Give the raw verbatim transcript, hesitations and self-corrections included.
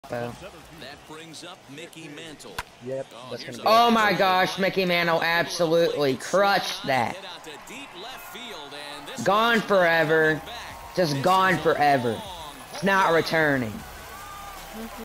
That brings up Mickey Mantle. Yep. That's gonna be oh my gosh, Mickey Mantle absolutely crushed that. Gone forever. Just gone forever. It's not returning.